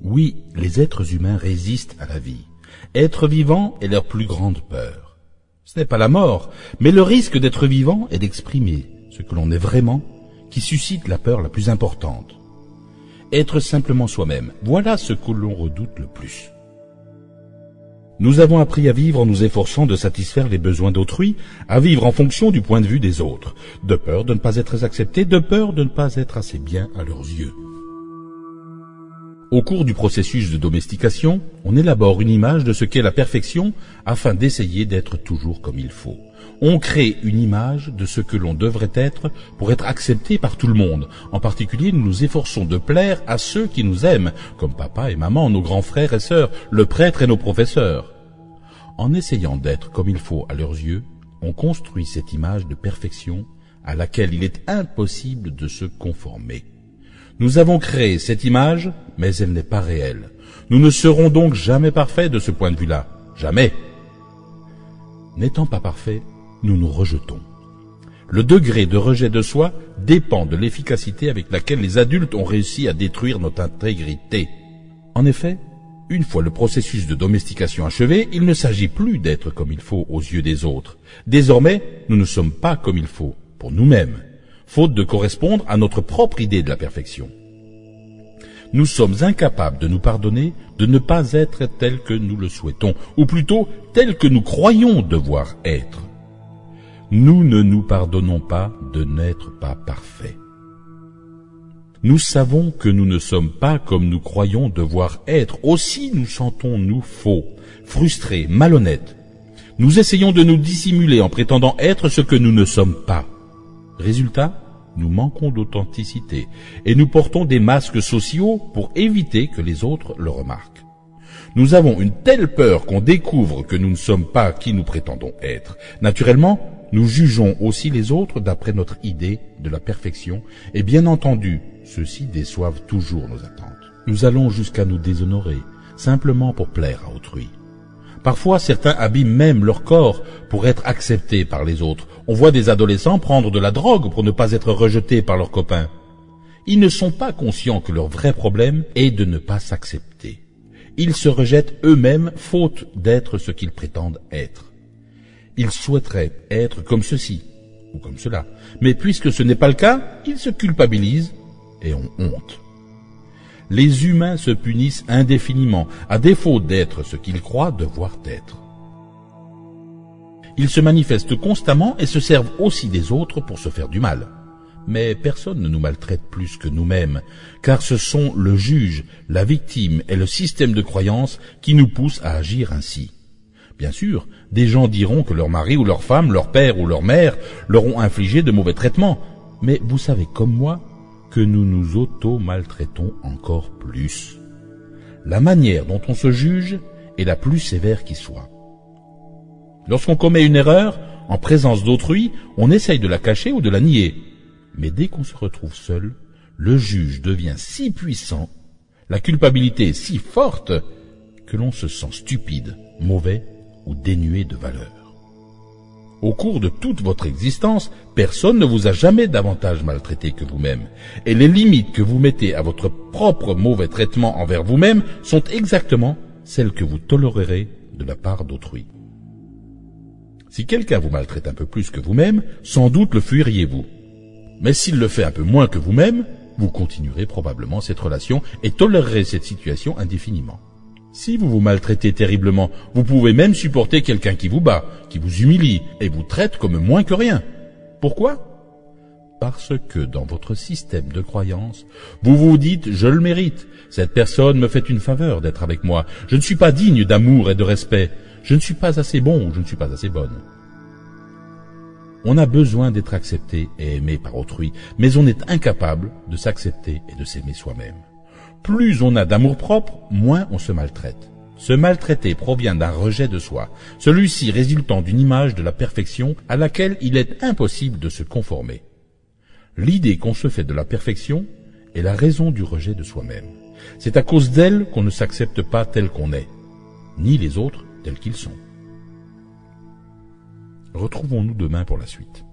Oui, les êtres humains résistent à la vie. Être vivant est leur plus grande peur. Ce n'est pas la mort, mais le risque d'être vivant et d'exprimer ce que l'on est vraiment qui suscite la peur la plus importante. Être simplement soi-même, voilà ce que l'on redoute le plus. Nous avons appris à vivre en nous efforçant de satisfaire les besoins d'autrui, à vivre en fonction du point de vue des autres, de peur de ne pas être accepté, de peur de ne pas être assez bien à leurs yeux. Au cours du processus de domestication, on élabore une image de ce qu'est la perfection afin d'essayer d'être toujours comme il faut. On crée une image de ce que l'on devrait être pour être accepté par tout le monde. En particulier, nous nous efforçons de plaire à ceux qui nous aiment, comme papa et maman, nos grands frères et sœurs, le prêtre et nos professeurs. En essayant d'être comme il faut à leurs yeux, on construit cette image de perfection à laquelle il est impossible de se conformer. Nous avons créé cette image, mais elle n'est pas réelle. Nous ne serons donc jamais parfaits de ce point de vue-là. Jamais. N'étant pas parfaits, nous nous rejetons. Le degré de rejet de soi dépend de l'efficacité avec laquelle les adultes ont réussi à détruire notre intégrité. En effet, une fois le processus de domestication achevé, il ne s'agit plus d'être comme il faut aux yeux des autres. Désormais, nous ne sommes pas comme il faut, pour nous-mêmes, faute de correspondre à notre propre idée de la perfection. Nous sommes incapables de nous pardonner de ne pas être tels que nous le souhaitons, ou plutôt tels que nous croyons devoir être. Nous ne nous pardonnons pas de n'être pas parfaits. Nous savons que nous ne sommes pas comme nous croyons devoir être. Aussi nous sentons-nous faux, frustrés, malhonnêtes. Nous essayons de nous dissimuler en prétendant être ce que nous ne sommes pas. Résultat, nous manquons d'authenticité et nous portons des masques sociaux pour éviter que les autres le remarquent. Nous avons une telle peur qu'on découvre que nous ne sommes pas qui nous prétendons être. Naturellement, nous jugeons aussi les autres d'après notre idée de la perfection et bien entendu, ceux-ci déçoivent toujours nos attentes. Nous allons jusqu'à nous déshonorer, simplement pour plaire à autrui. Parfois, certains abîment même leur corps pour être acceptés par les autres. On voit des adolescents prendre de la drogue pour ne pas être rejetés par leurs copains. Ils ne sont pas conscients que leur vrai problème est de ne pas s'accepter. Ils se rejettent eux-mêmes faute d'être ce qu'ils prétendent être. Ils souhaiteraient être comme ceci ou comme cela, mais puisque ce n'est pas le cas, ils se culpabilisent et ont honte. Les humains se punissent indéfiniment, à défaut d'être ce qu'ils croient devoir être. Ils se manifestent constamment et se servent aussi des autres pour se faire du mal. Mais personne ne nous maltraite plus que nous-mêmes, car ce sont le juge, la victime et le système de croyance qui nous poussent à agir ainsi. Bien sûr, des gens diront que leur mari ou leur femme, leur père ou leur mère leur ont infligé de mauvais traitements, mais vous savez comme moi que nous nous auto-maltraitons encore plus. La manière dont on se juge est la plus sévère qui soit. Lorsqu'on commet une erreur, en présence d'autrui, on essaye de la cacher ou de la nier. Mais dès qu'on se retrouve seul, le juge devient si puissant, la culpabilité est si forte, que l'on se sent stupide, mauvais ou dénué de valeur. Au cours de toute votre existence, personne ne vous a jamais davantage maltraité que vous-même. Et les limites que vous mettez à votre propre mauvais traitement envers vous-même sont exactement celles que vous tolérerez de la part d'autrui. Si quelqu'un vous maltraite un peu plus que vous-même, sans doute le fuiriez-vous. Mais s'il le fait un peu moins que vous-même, vous continuerez probablement cette relation et tolérerez cette situation indéfiniment. Si vous vous maltraitez terriblement, vous pouvez même supporter quelqu'un qui vous bat, qui vous humilie et vous traite comme moins que rien. Pourquoi ? Parce que dans votre système de croyance, vous vous dites « je le mérite, cette personne me fait une faveur d'être avec moi, je ne suis pas digne d'amour et de respect, je ne suis pas assez bon ou je ne suis pas assez bonne ». On a besoin d'être accepté et aimé par autrui, mais on est incapable de s'accepter et de s'aimer soi-même. Plus on a d'amour-propre, moins on se maltraite. Se maltraiter provient d'un rejet de soi, celui-ci résultant d'une image de la perfection à laquelle il est impossible de se conformer. L'idée qu'on se fait de la perfection est la raison du rejet de soi-même. C'est à cause d'elle qu'on ne s'accepte pas tel qu'on est, ni les autres tels qu'ils sont. Retrouvons-nous demain pour la suite.